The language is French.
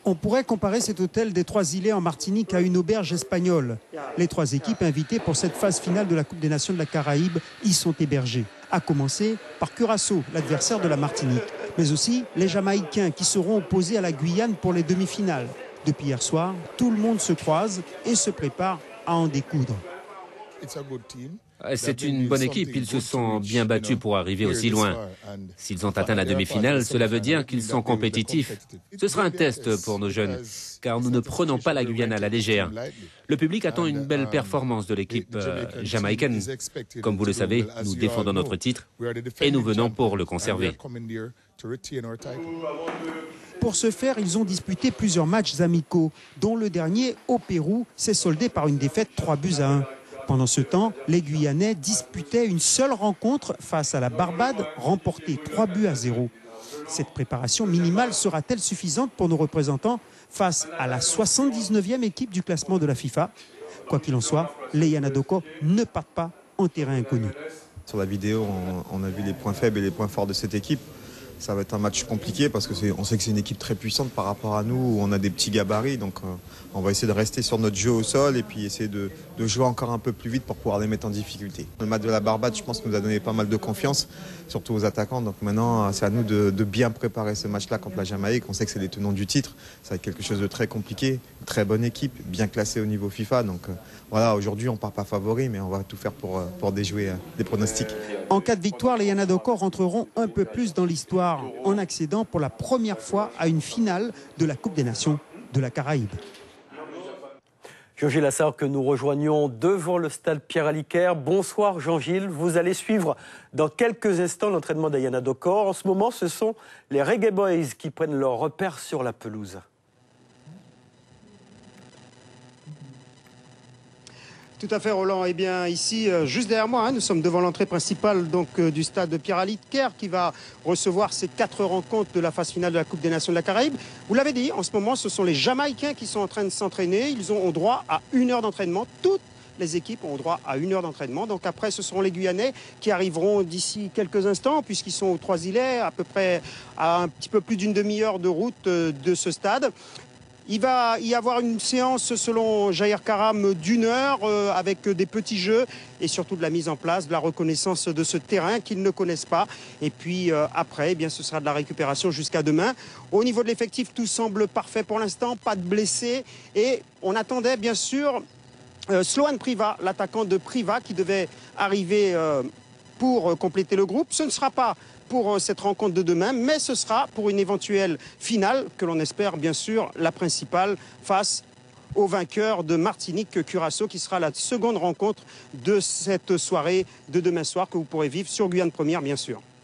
On pourrait comparer cet hôtel des Trois-Îlets en Martinique à une auberge espagnole. Les 3 équipes invitées pour cette phase finale de la Coupe des Nations de la Caraïbe y sont hébergées. À commencer par Curaçao, l'adversaire de la Martinique, mais aussi les Jamaïcains qui seront opposés à la Guyane pour les demi-finales. Depuis hier soir, tout le monde se croise et se prépare à en découdre. C'est une bonne équipe, ils se sont bien battus pour arriver aussi loin. S'ils ont atteint la demi-finale, cela veut dire qu'ils sont compétitifs. Ce sera un test pour nos jeunes, car nous ne prenons pas la Guyane à la légère. Le public attend une belle performance de l'équipe jamaïcaine. Comme vous le savez, nous défendons notre titre et nous venons pour le conserver. Pour ce faire, ils ont disputé plusieurs matchs amicaux, dont le dernier au Pérou s'est soldé par une défaite 3-1. Pendant ce temps, les Guyanais disputaient une seule rencontre face à la Barbade, remportée 3-0. Cette préparation minimale sera-t-elle suffisante pour nos représentants face à la 79e équipe du classement de la FIFA? Quoi qu'il en soit, les Yanadoko ne partent pas en terrain inconnu. Sur la vidéo, on a vu les points faibles et les points forts de cette équipe. Ça va être un match compliqué parce qu'on sait que c'est une équipe très puissante par rapport à nous, où on a des petits gabarits. Donc on va essayer de rester sur notre jeu au sol et puis essayer de jouer encore un peu plus vite pour pouvoir les mettre en difficulté. Le match de la Barbade, je pense, nous a donné pas mal de confiance, surtout aux attaquants. Donc maintenant, c'est à nous de bien préparer ce match-là contre la Jamaïque. On sait que c'est les tenants du titre. Ça va être quelque chose de très compliqué. Une très bonne équipe, bien classée au niveau FIFA. Donc voilà, aujourd'hui, on ne part pas favori, mais on va tout faire pour déjouer des pronostics. En cas de victoire, les Yanadoko rentreront un peu plus dans l'histoire en accédant pour la première fois à une finale de la Coupe des Nations de la Caraïbe. Jean-Gilles Assard, que nous rejoignons devant le stade Pierre-Aliker. Bonsoir Jean-Gilles, vous allez suivre dans quelques instants l'entraînement des Yanadoko. En ce moment, ce sont les Reggae Boys qui prennent leur repère sur la pelouse. Tout à fait, Roland. Eh bien, ici, juste derrière moi, nous sommes devant l'entrée principale du stade de Pierre-Aliker qui va recevoir ces 4 rencontres de la phase finale de la Coupe des Nations de la Caraïbe. Vous l'avez dit, en ce moment, ce sont les Jamaïcains qui sont en train de s'entraîner. Ils ont droit à 1 heure d'entraînement. Toutes les équipes ont droit à 1 heure d'entraînement. Donc après, ce seront les Guyanais qui arriveront d'ici quelques instants, puisqu'ils sont aux Trois-Îlets, à peu près à un petit peu plus d'une demi-heure de route de ce stade. Il va y avoir une séance, selon Jair Karam, d'1 heure avec des petits jeux et surtout de la mise en place, de la reconnaissance de ce terrain qu'ils ne connaissent pas. Et puis après, eh bien, ce sera de la récupération jusqu'à demain. Au niveau de l'effectif, tout semble parfait pour l'instant, pas de blessés. Et on attendait bien sûr Sloan Priva, l'attaquant de Priva, qui devait arriver pour compléter le groupe. Ce ne sera pas pour cette rencontre de demain, mais ce sera pour une éventuelle finale, que l'on espère bien sûr la principale, face au vainqueur de Martinique-Curaçao, qui sera la seconde rencontre de cette soirée de demain soir que vous pourrez vivre sur Guyane Première, bien sûr.